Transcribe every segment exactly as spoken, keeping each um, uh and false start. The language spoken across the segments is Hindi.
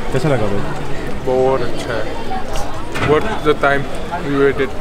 कैसा लगा भाई? बहुत अच्छा है। What the time we waited?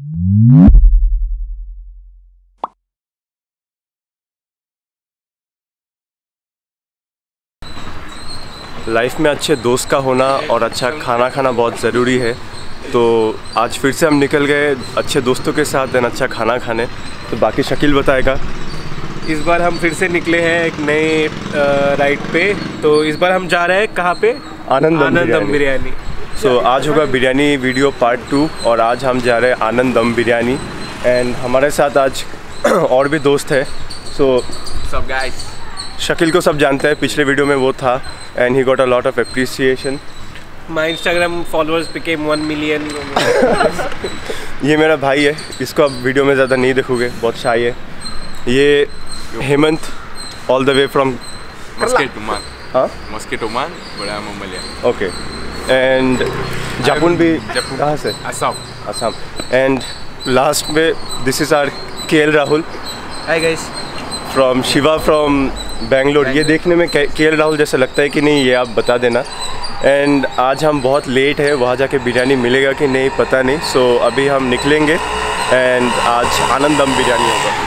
Life में अच्छे दोस्त का होना और अच्छा खाना खाना बहुत ज़रूरी है। तो आज फिर से हम निकल गए अच्छे दोस्तों के साथ एंड अच्छा खाना खाने। तो बाकी शकील बताएगा। इस बार हम फिर से निकले हैं एक नए राइड पे। तो इस बार हम जा रहे हैं कहाँ पे? आनंद आनंद दम बिरयानी। सो so, आज होगा बिरयानी वीडियो पार्ट टू और आज हम जा रहे हैं आनंद दम बिरयानी एंड हमारे साथ आज और भी दोस्त है। सो सब गाइस, शकील को सब जानते हैं, पिछले वीडियो में वो था and he got a lot of appreciation. My Instagram followers became one million. ये मेरा भाई है, इसको आप वीडियो में ज़्यादा नहीं देखोगे, बहुत शाय है। ये Hemant all the way from Muscat, Oman. हाँ Muscat, Oman, बड़ा मुंबई। ओके एंड जापुन भी जापुन। कहाँ से? असम। असम। एंड लास्ट में this is R K L Rahul hi guys from Shiva from Bangalore. ये देखने में के एल राहुल जैसा लगता है कि नहीं, ये आप बता देना। एंड आज हम बहुत लेट है, वहाँ जाके बिरयानी मिलेगा कि नहीं पता नहीं। सो so, अभी हम निकलेंगे एंड आज आनंद दम बिरयानी होगा।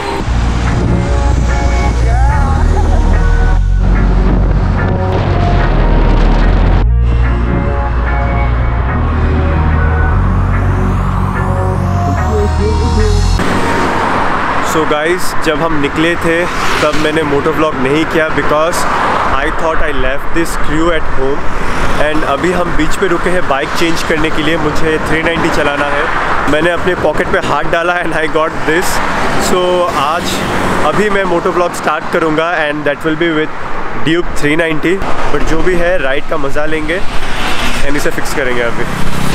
सो so गाइस, जब हम निकले थे तब मैंने मोटो व्लॉग नहीं किया because I thought I left this crew at home. And अभी हम बीच पे रुके हैं बाइक चेंज करने के लिए, मुझे थ्री नाइंटी चलाना है। मैंने अपने पॉकेट पे हाथ डाला and I got this. So आज अभी मैं मोटो व्लॉग स्टार्ट करूँगा and that will be with Duke three ninety. But जो भी है राइड का मज़ा लेंगे एंड इसे फिक्स करेंगे अभी।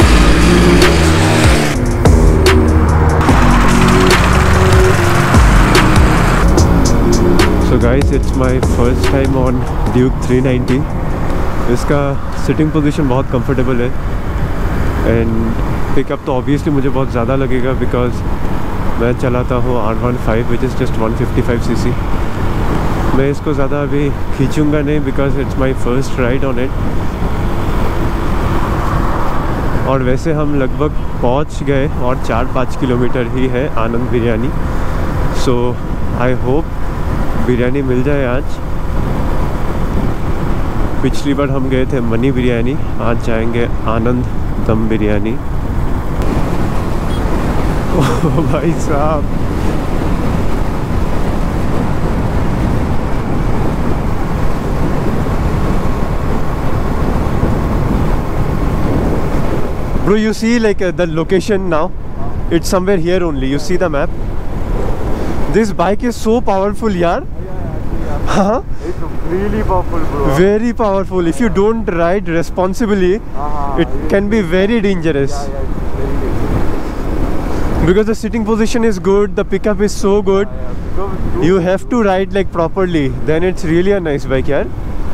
So guys, it's my first time on Duke three ninety. इसका सिटिंग पोजीशन बहुत कंफर्टेबल है एंड पिकअप तो ऑब्वियसली मुझे बहुत ज़्यादा लगेगा बिकॉज मैं चलाता हूँ R one five which is just one fifty five C C. मैं इसको ज़्यादा अभी खींचूँगा नहीं because it's my first ride on it. और वैसे हम लगभग पहुँच गए और चार पाँच किलोमीटर ही है Anand biryani. So I hope biryani मिल जाए आज। पिछली बार हम गए थे मनी बिरयानी, आज जाएंगे आनंद दम बिरयानी। ओह भाई साहब, bro, you see like uh, the location now, it's somewhere here only. You see the map. This bike is so powerful, yaar. Huh? It's really powerful, bro. Very powerful. If you don't ride responsibly, Uh-huh. it can be very dangerous. Yeah, yeah, it's very dangerous. Because the sitting position is good, the pickup is so good. Yeah, yeah. Because You have to ride like properly. Then it's really a nice bike, yaar.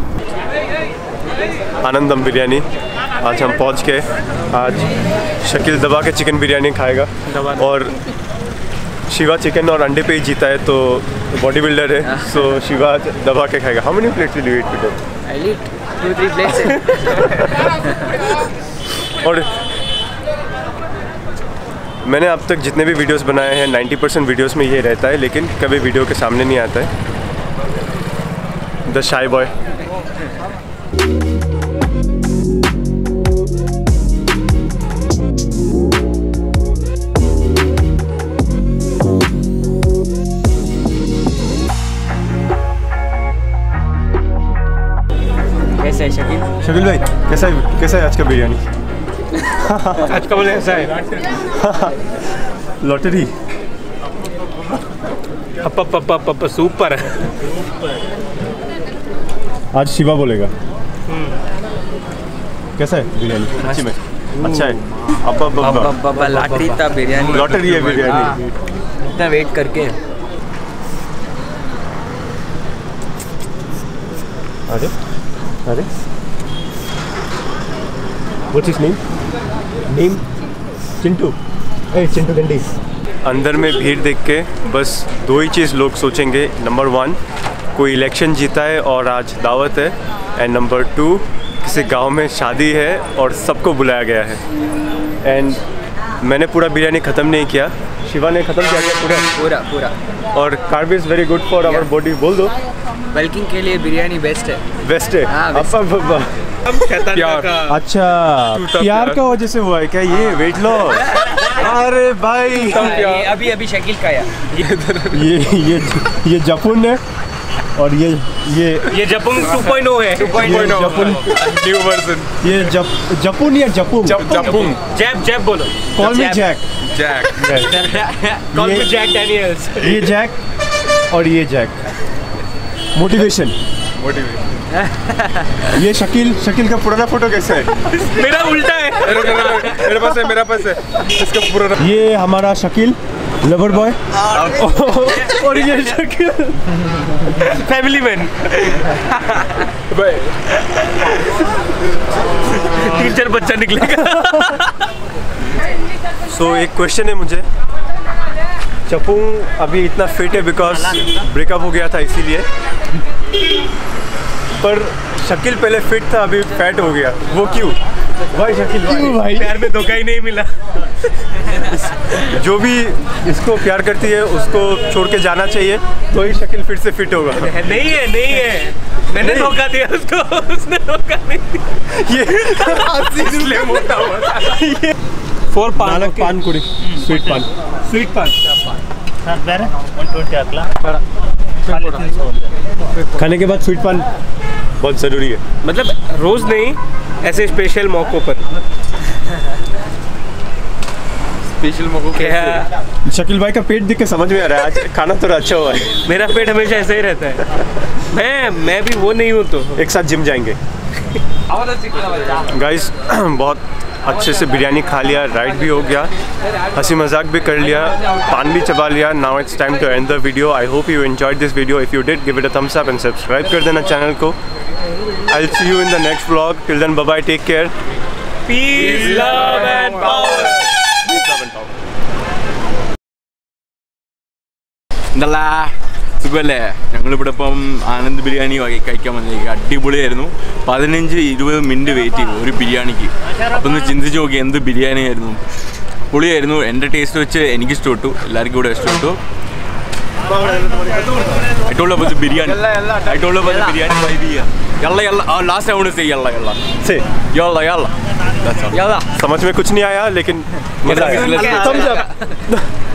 आनंद दम बिरयानी आज हम पहुंच गए। आज शकील दबा के चिकन बिरयानी खाएगा और शिवा चिकन और अंडे पे ही जीता है, तो बॉडी बिल्डर है। सो so, शिवा दबा के खाएगा। How many plates will you eat today? I'll eat two three plates. और मैंने अब तक जितने भी वीडियोस बनाए हैं नाइंटी परसेंट वीडियोस में ये रहता है, लेकिन कभी वीडियो के सामने नहीं आता है। द शाई बॉय। कैसा है शकील? शकील भाई, कैसा है कैसा है आज का बिरयानी? आज का बोले ऐसा है lottery. Up up up up up super. आज शिवा बोलेगा कैसा है बिरयानी? सच्ची में अच्छा है। अब अब बाबा बाबा लॉटरी था बिरयानी। लॉटरी है बिरयानी। इतना वेट करके। अरे अरे what's his name? Name Chintu. ए चिंटू गंडी। अंदर में भीड़ देख के बस दो ही चीज़ लोग सोचेंगे। नंबर वन, कोई इलेक्शन जीता है और आज दावत है। एंड नंबर टू किसी गांव में शादी है और सबको बुलाया गया है एंड मैंने पूरा बिरयानी ख़त्म नहीं किया, शिवा ने ख़त्म किया क्या पूरा पूरा पूरा और carb is very good for our body. बोल दो बल्किंग के लिए बिरयानी बेस्ट है। बेस्ट है। हाँ, best अब्बा बब्बा। प्यार। अच्छा प्यार प्यार। का वजह से हुआ है क्या ये वेट लॉस? अरे भाई हाँ, ये अभी अभी शकील का है। ये ये ये जपुन है और ये ये ये जपुंग टू पॉइंट ओ है। ये जपुन न्यू वर्जन। ये जप जपुन या जपुन जपुंग। जैब जैब बोलो। Call me Jack. Jack. Call ये- मी जैक डैनियल्स। ये जैक और ये जैक मोटिवेशन। ये शकील शकील का पुराना फोटो कैसे है? मेरा उल्टा है। मेरे मेरे पास है मेरा पास है इसका पूरा। ये हमारा शकील लवर बॉय और ये शकील फैमिली मैन। तीन चार बच्चा निकलेगा। सो so, एक क्वेश्चन है मुझे, चपुंग अभी इतना फिट है बिकॉज ब्रेकअप हो गया था इसीलिए, पर शकील पहले फिट था अभी फैट हो गया, वो क्यों भाई? शकील क्यों भाई? प्यार में धोखा ही नहीं मिला। जो भी इसको प्यार करती है उसको छोड़ के जाना चाहिए तो ही शकील फिर से फिट होगा। नहीं है नहीं है, मैंने नहीं। धोखा दिया उसको, उसने धोखा नहीं दिया। ये इसलिए मोटा हुआ था। ये फोर नालक पान कुड़ी स्वीट पान स्वीट पान। खाने के बाद स्वीट पान बहुत ज़रूरी है। मतलब रोज नहीं, ऐसे स्पेशल मौकों पर। स्पेशल मौकों क्या शकील भाई का पेट देख के समझ में आ रहा है आज खाना थोड़ा अच्छा हुआ है। मेरा पेट हमेशा ऐसा ही रहता है। मैं मैं भी वो नहीं हूँ तो। एक साथ जिम जाएंगे। गाइस बहुत अच्छे से बिरयानी खा लिया, राइड भी हो गया, हंसी मजाक भी कर लिया, पान भी चबा लिया। Now it's time to end the video. I hope you enjoyed this video. If you did give it a thumbs up and subscribe कर देना चैनल को। I will see you in the next vlog. Till then bye bye, take care. Peace love and power. എന്തല്ല സുഖമല്ലേ? ഞങ്ങളിവിടെ ഇപ്പം ആനന്ദ് ബിരിയാണി വകി കഴിക്കാൻ വന്നിരിക്കുക. അടിപൊളിയായിരുന്നു. പതിനഞ്ച് ഇരുപത് മിനിറ്റ് വെയിറ്റ് ചെയ്തു ഒരു ബിരിയാണിക്ക്. അപ്പം ഒന്ന് ചിന്തിച്ച് നോക്കി എന്ത് ബിരിയാണി ആയിരുന്നു. പൊളിയായിരുന്നു. എൻ്റെ ടേസ്റ്റ് വെച്ച് എനിക്ക് ഇഷ്ടപ്പെട്ടു, എല്ലാവർക്കും കൂടെ ഇഷ്ടപ്പെട്ടു. I told about the biryani. I told about the biryani by the yalla yalla. Oh, last I want to say yalla yalla. से Yalla yalla. That's all. यादा समझ में कुछ नहीं आया लेकिन मजा आया। Let's- let's- Thumbs up.